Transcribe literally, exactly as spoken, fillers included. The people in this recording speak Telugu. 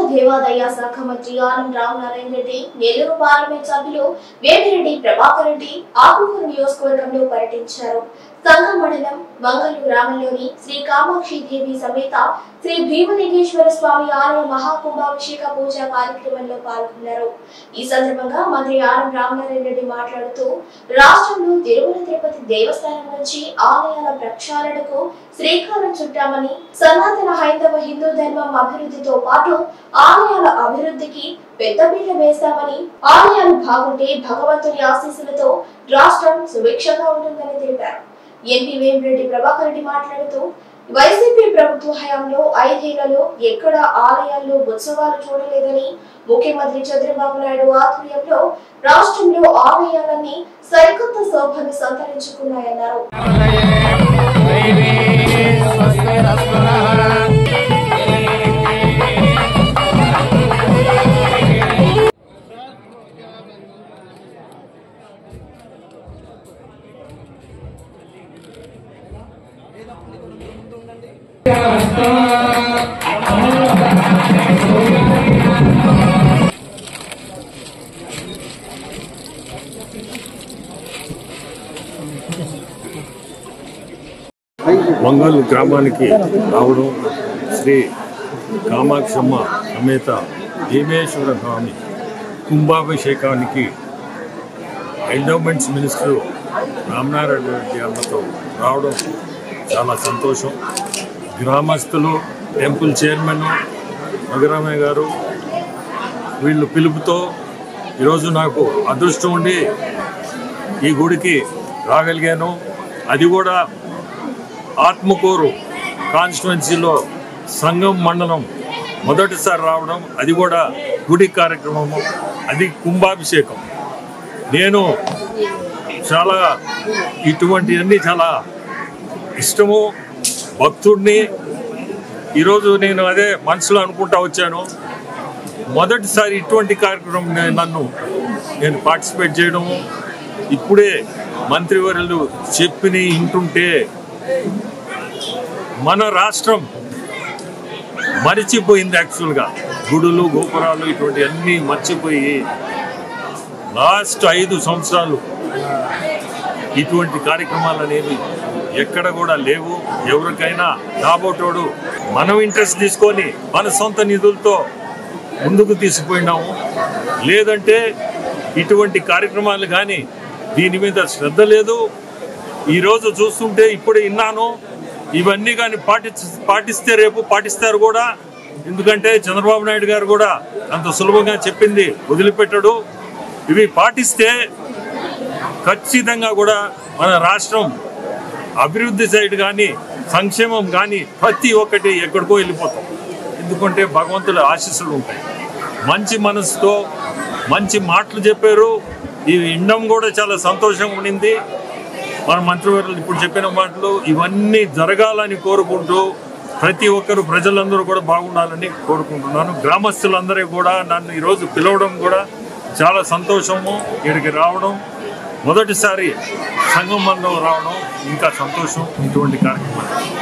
దేవాదాయ శాఖ మంత్రి ఆనం రామనారాయణ రెడ్డి, నెల్లూరు పార్లమెంట్ సభ్యులు వేమిరెడ్డి ప్రభాకర్ రెడ్డి ఆకుకూరు నియోజకవర్గంలో పర్యటించారు. సంగం మండలం మంగళూరు గ్రామంలోని శ్రీ కామాక్షి దేవి సమేత శ్రీ భీమలింగేశ్వర స్వామి ఆలయ మహాకుంభాభిషేక పూజ కార్యక్రమంలో పాల్గొన్నారు. ఈ సందర్భంగా మంత్రి ఆనం రామనారాయణ రెడ్డి మాట్లాడుతూ, రాష్ట్రంలో తిరుమల తిరుపతి దేవస్థానం నుంచి ఆలయాల ప్రక్షాళనకు శ్రీకారం చుట్టామని, సనాతన హైందవ హిందూ ధర్మం అభివృద్ధితో పాటు ఆలయాల అభివృద్ధికి పెద్దపీట వేస్తామని, ఆలయాలు బాగుంటే భగవంతుని ఆశీస్సులతో రాష్ట్రం సుభిక్షంగా ఉంటుందని తెలిపారు. ఎంపీ వేమిరెడ్డి ప్రభాకర్ రెడ్డి మాట్లాడుతూ, వైసీపీ ప్రభుత్వ హయాంలో ఐదేళ్లలో ఎక్కడ ఆలయాల్లో ఉత్సవాలు చూడలేదని, ముఖ్యమంత్రి చంద్రబాబు నాయుడు ఆధ్వర్యంలో రాష్ట్రంలో ఆలయాలన్నీ సరికొత్త శోభను సంతరించుకున్నాయన్నారు. మంగళూరు గ్రామానికి రావడం, శ్రీ కామాక్షమ్మ సమేత భీమేశ్వర స్వామి కుంభాభిషేకానికి ఎండోమెంట్స్ మినిస్టర్ రామనారాయణ రెడ్డి అన్నతో రావడం చాలా సంతోషం. గ్రామస్తులు, టెంపుల్ చైర్మన్ రఘురామయ్య గారు వీళ్ళు పిలుపుతో ఈరోజు నాకు అదృష్టం ఉండి ఈ గుడికి రాగలిగాను. అది కూడా ఆత్మకూరు కాన్స్టిట్యున్సీలో సంగం మండలం మొదటిసారి రావడం, అది కూడా గుడి కార్యక్రమము, అది కుంభాభిషేకం. నేను చాలా ఇటువంటివన్నీ చాలా ఇష్టము, భక్తుడిని. ఈరోజు నేను అదే మనసులో అనుకుంటా వచ్చాను. మొదటిసారి ఇటువంటి కార్యక్రమం నన్ను నేను పార్టిసిపేట్ చేయడము, ఇప్పుడే మంత్రివర్యులు చెప్పిన వింటుంటే మన రాష్ట్రం మరిచిపోయింది. యాక్చువల్గా గుడులు, గోపురాలు ఇటువంటి అన్నీ మర్చిపోయి లాస్ట్ ఐదు సంవత్సరాలు ఇటువంటి కార్యక్రమాలు అనేవి ఎక్కడ కూడా లేవు. ఎవరికైనా రాబోటోడు మనం ఇంట్రెస్ట్ తీసుకొని మన సొంత నిధులతో ముందుకు తీసుకుపోయినాము. లేదంటే ఇటువంటి కార్యక్రమాలు కానీ దీని మీద శ్రద్ధ లేదు. ఈరోజు చూస్తుంటే ఇప్పుడే విన్నాను, ఇవన్నీ కానీ పాటి పాటిస్తే రేపు పాటిస్తారు కూడా. ఎందుకంటే చంద్రబాబు నాయుడు గారు కూడా అంత సులభంగా చెప్పింది వదిలిపెట్టడు. ఇవి పాటిస్తే ఖచ్చితంగా కూడా మన రాష్ట్రం అభివృద్ధి సైడ్ కానీ సంక్షేమం కానీ ప్రతి ఒక్కటి ఎక్కడికో వెళ్ళిపోతాం. ఎందుకంటే భగవంతుల ఆశీస్సులు ఉంటాయి. మంచి మనసుతో మంచి మాటలు చెప్పారు. ఇవి వినడం కూడా చాలా సంతోషంగా ఉండింది. మన మంత్రివర్యులు ఇప్పుడు చెప్పిన మాటలు ఇవన్నీ జరగాలని కోరుకుంటూ ప్రతి ఒక్కరు ప్రజలందరూ కూడా బాగుండాలని కోరుకుంటున్నాను. గ్రామస్తులందరూ కూడా నన్ను ఈరోజు పిలవడం కూడా చాలా సంతోషము. ఇక్కడికి రావడం మొదటిసారి సంగమంలో రావడం ఇంకా సంతోషం. ఇటువంటి కార్యక్రమాలు